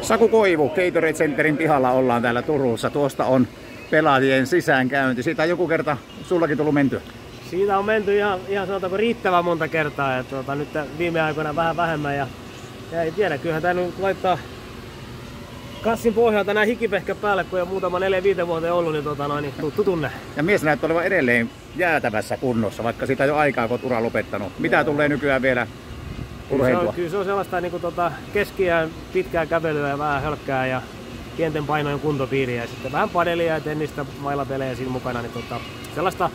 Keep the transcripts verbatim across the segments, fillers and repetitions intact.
Saku Koivu, Gatorade Centerin pihalla ollaan täällä Turussa. Tuosta on pelaajien sisäänkäynti. Siitä on joku kerta sullakin tullut mentyä. Siitä on menty ihan, ihan sanotaanko riittävän monta kertaa. Ja tuota, nyt viime aikoina vähän vähemmän. Ja, ja ei tiedä, kyllähän tää nyt laittaa kassin pohjalta nämä hikipehkä päälle, kun jo muutama neljä viisi vuoteen ollut, niin, tuota, noin, niin tuttu tunne. Ja mies näyttää olevan edelleen jäätävässä kunnossa, vaikka siitä jo aikaa, kun olet ura lopettanut. Mitä tulee nykyään vielä urheilua? Kyllä, kyllä se on sellaista niin kuin, tuota, keskiään pitkää kävelyä ja vähän hölkkää ja pienten painojen kuntopiiriä. Ja sitten vähän padelia ja tennistä, mailapelejä siinä mukana. Niin, tuota, sellaista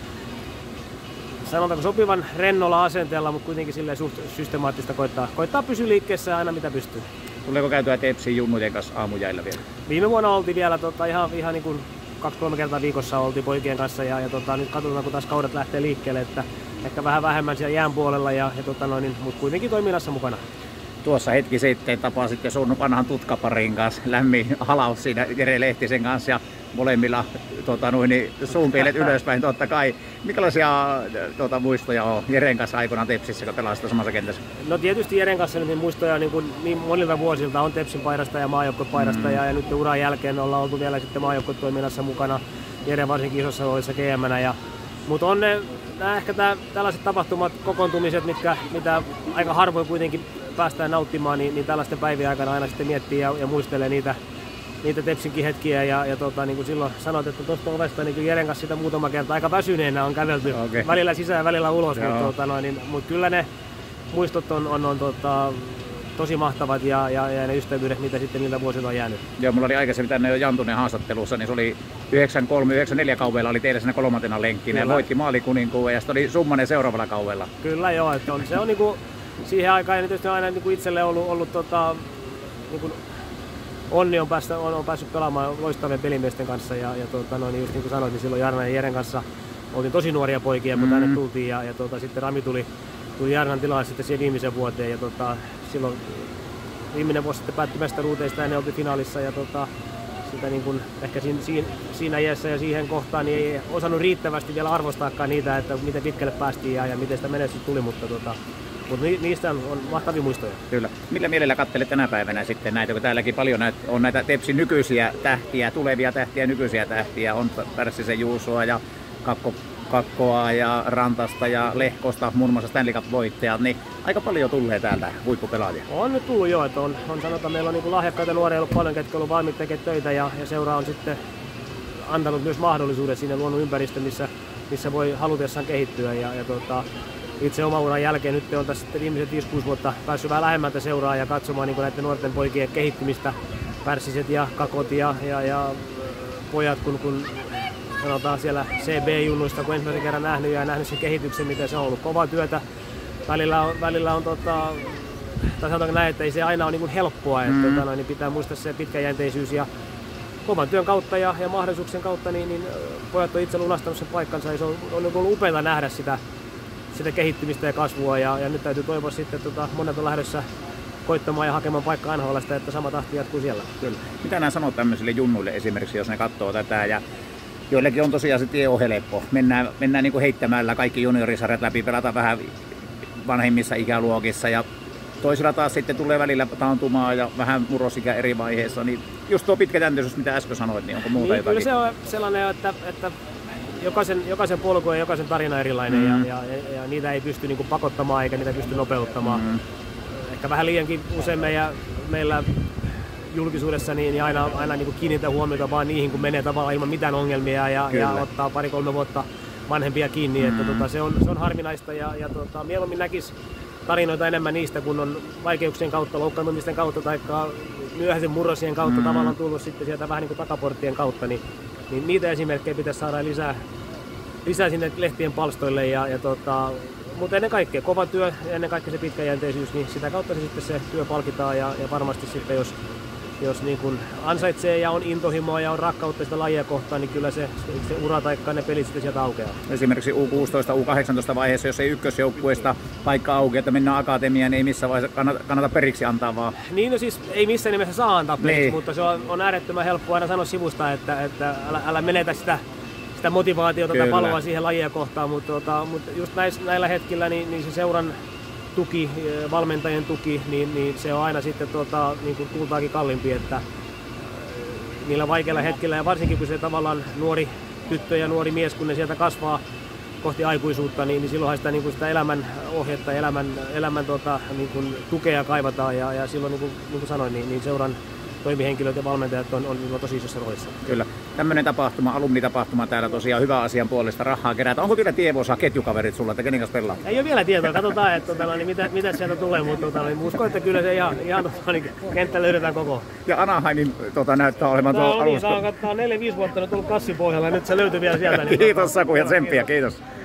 sanotaanko sopivan rennolla asenteella, mutta kuitenkin silleen suht systemaattista koittaa, koittaa pysyä liikkeessä aina mitä pystyy. Tuleeko käytyä Tepsin junnujen kanssa aamujäillä vielä? Viime vuonna oltiin vielä tota, ihan, ihan niin kuin kaksi kolme kertaa viikossa oltiin poikien kanssa ja, ja tota, nyt katsotaan kun taas kaudet lähtee liikkeelle, että ehkä vähän vähemmän siellä jään puolella, ja, ja tota, noin, mutta kuitenkin toiminnassa mukana. Tuossa hetki sitten tapasitte sun vanhan tutkaparin kanssa, lämmin halaus siinä Jere Lehtisen kanssa ja molemmilla tota, noin, suunpielet ylöspäin totta kai. Minkälaisia tota, muistoja on Jeren kanssa aikoinaan Tepsissä, kun pelasit samassa kentässä? No tietysti Jeren kanssa niin muistoja niin, kuin, niin monilta vuosilta on Tepsin paidasta ja maajoukkopaidasta mm. ja, ja nyt uran jälkeen ollaan oltu vielä sitten maajoukkotoiminnassa mukana. Jere varsinkin isossa roolissa G M:nä. Ja, mutta on ne nämä, ehkä tää, tällaiset tapahtumat, kokoontumiset, mitkä, mitä aika harvoin kuitenkin päästään nauttimaan, niin, niin tällaisten päivien aikana aina sitten miettii ja, ja muistelee niitä, niitä Tepsinkin hetkiä. Ja, ja tota, niin kuin silloin sanoit, että tuosta ovesta niin Jeren kanssa sitä muutama kerta aika väsyneenä on kävelty okay. Välillä sisään ja välillä ulos, mutta, tota, noin, niin, mutta kyllä ne muistot on, on, on tota, tosi mahtavat ja, ja, ja ne ystävyydet, mitä sitten niillä vuosilla on jäänyt. Joo, mulla oli aikaisemmin tänne jo Jantunen haastattelussa, niin se oli yhdeksänkymmentäkolme yhdeksänkymmentäneljä kaudella oli teillä siinä kolmantena lenkkinä ja voitti maalikuninkuun ja sitten oli summanen seuraavalla kaudella. Kyllä joo, että on, se on niinku siihen aikaan ja tietysti on aina niinku itselle ollut, ollut tota, niinku onni on, päästä, on, on päässyt pelaamaan loistavien pelimiesten kanssa ja, ja tota, no, niin just niin kuin sanoit, niin silloin Jarnan ja Jeren kanssa oltiin tosi nuoria poikia, kun mm. tänne tultiin ja, ja tota, sitten Rami tuli, tuli Jarnan tilaan sitten siihen viimeiseen vuoteen ja tota, silloin viimeinen vuosi sitten päättyi mestaruuteista ja ne oltiin finaalissa ja tota, sitä niin kuin ehkä siinä, siinä, siinä iässä ja siihen kohtaan niin ei osannut riittävästi vielä arvostaakaan niitä, että miten pitkälle päästiin ja, ja miten sitä menestystä tuli, mutta tota, mutta niistä on, on mahtavia muistoja. Kyllä. Millä mielellä katselet tänä päivänä sitten näitä, kun täälläkin paljon näitä, on näitä Tepsin nykyisiä tähtiä, tulevia tähtiä, nykyisiä tähtiä, on Pärssisen Juusoa ja Kakko, Kakkoa ja Rantasta ja Lehkosta, muun muassa Stanley Cup-voittajat, niin aika paljon tulee täältä huippupelaajia. On nyt tullut jo, että on, on sanotaan, meillä on niin lahjakkaita nuoria ollut paljon, ketkä on valmiit tekemään töitä ja, ja seura on sitten antanut myös mahdollisuuden sinne luonut ympäristö, missä, missä voi halutessaan kehittyä ja, ja tota, itse oman uran jälkeen nyt on tässä viimeiset viisi kuusi vuotta päässyt vähän lähemmältä seuraa ja katsomaan niin näiden nuorten poikien kehittymistä. Pärssiset ja Kakot ja, ja, ja pojat, kun, kun sanotaan siellä C B-junnuista, kun ensimmäisen kerran nähnyt ja nähnyt sen kehityksen, miten se on ollut kovaa työtä. Välillä on, välillä on tota, tai sanotaanko näin, että ei se aina ole niin helppoa, että mm. tota, niin pitää muistaa se pitkäjänteisyys ja kovan työn kautta ja, ja mahdollisuuksien kautta, niin, niin pojat on itse lunastanut sen paikkansa ja se on, on ollut upeaa nähdä sitä sitä kehittymistä ja kasvua ja, ja nyt täytyy toivoa sitten, että tota, monet on lähdössä koittamaan ja hakemaan paikkaa N H L:stä, että sama tahti jatkuu siellä. Kyllä. Mitä nämä sanoo tämmöisille junnuille esimerkiksi, jos ne katsoo tätä ja joillekin on tosiaan se tie on helppo. Mennään, mennään niin kuin heittämällä kaikki juniorisarjat läpi, pelataan vähän vanhemmissa ikäluokissa ja toisilla taas sitten tulee välillä taantumaa ja vähän murrosikä eri vaiheessa, niin just tuo pitkäjänteisyys, mitä äsken sanoit, niin onko muuta niin, jotakin? Kyllä se on sellainen, että, että Jokaisen, jokaisen polku ja jokaisen tarina erilainen mm. ja, ja, ja niitä ei pysty niin kuin pakottamaan eikä niitä pysty nopeuttamaan. Mm. Ehkä vähän liiankin usein meidän, meillä julkisuudessa niin, niin aina, aina niin kuin kiinnitän huomiota vaan niihin, kun menee tavallaan ilman mitään ongelmia ja, ja ottaa pari-kolme vuotta vanhempia kiinni. Mm. Että, tota, se, on, se on harvinaista ja, ja tota, mieluummin näkisi tarinoita enemmän niistä, kun on vaikeuksien kautta, loukkaantumisten kautta tai myöhäisen murrosien kautta mm. tavallaan tullut sitten sieltä vähän niin kuin takaporttien kautta. Niin, Niin niitä esimerkkejä pitäisi saada lisää, lisää sinne lehtien palstoille, ja, ja tota, mutta ennen kaikkea kova työ ja ennen kaikkea se pitkäjänteisyys, niin sitä kautta se, sitten se työ palkitaan ja, ja varmasti sitten jos, jos niin kun ansaitsee ja on intohimoa ja on rakkautta sitä lajia kohtaan, niin kyllä se, se ura tai ne pelit sitten sieltä aukeaa. Esimerkiksi U kuusitoista U kahdeksantoista vaiheessa, jos ei ykkösjoukkueesta paikka auki, että mennään akatemiaan, niin ei missään vaiheessa kannata, kannata periksi antaa vaan. Niin, no siis ei missään nimessä saa antaa periksi, niin. Mutta se on, on äärettömän helppoa aina sanoa sivusta, että, että älä, älä menetä sitä, sitä motivaatiota tai paloa siihen lajia kohtaan, mutta, tota, mutta just näis, näillä hetkillä niin, niin se seuran tuki, valmentajien tuki, niin, niin se on aina sitten tuota, niin kuin kultaakin kalliimpi, että niillä vaikeilla hetkillä ja varsinkin kun se tavallaan nuori tyttö ja nuori mies, kun ne sieltä kasvaa kohti aikuisuutta, niin, niin silloinhan sitä, niin kuin sitä elämän ohjetta, elämän, elämän tota, niin kuin tukea kaivataan ja, ja silloin niin kuin, niin kuin sanoin, niin, niin seuran toimihenkilöt ja valmentajat on, on, on tosi isossa roolissa. Kyllä. Tämmöinen tapahtuma, alumnitapahtuma täällä tosiaan hyvä asian puolesta rahaa kerätä. Onko vielä tiedossa ketjukaverit sulla, että kenen kanssa pelaa? Ei ole vielä tietoa, katsotaan, että tota, niin mitä, mitä sieltä tulee, mutta tota, niin uskon, että kyllä se ihan, ihan tota, niin kenttä löydetään koko. Ja Anaheimin tota, näyttää olevan tuo alusta. alusta. Niin, saa katsoa neljä viisi vuotta nyt ollut kassin pohjalla ja nyt se löytyy vielä sieltä. Niin Kiitos Saku ja tsemppiä, kiitos.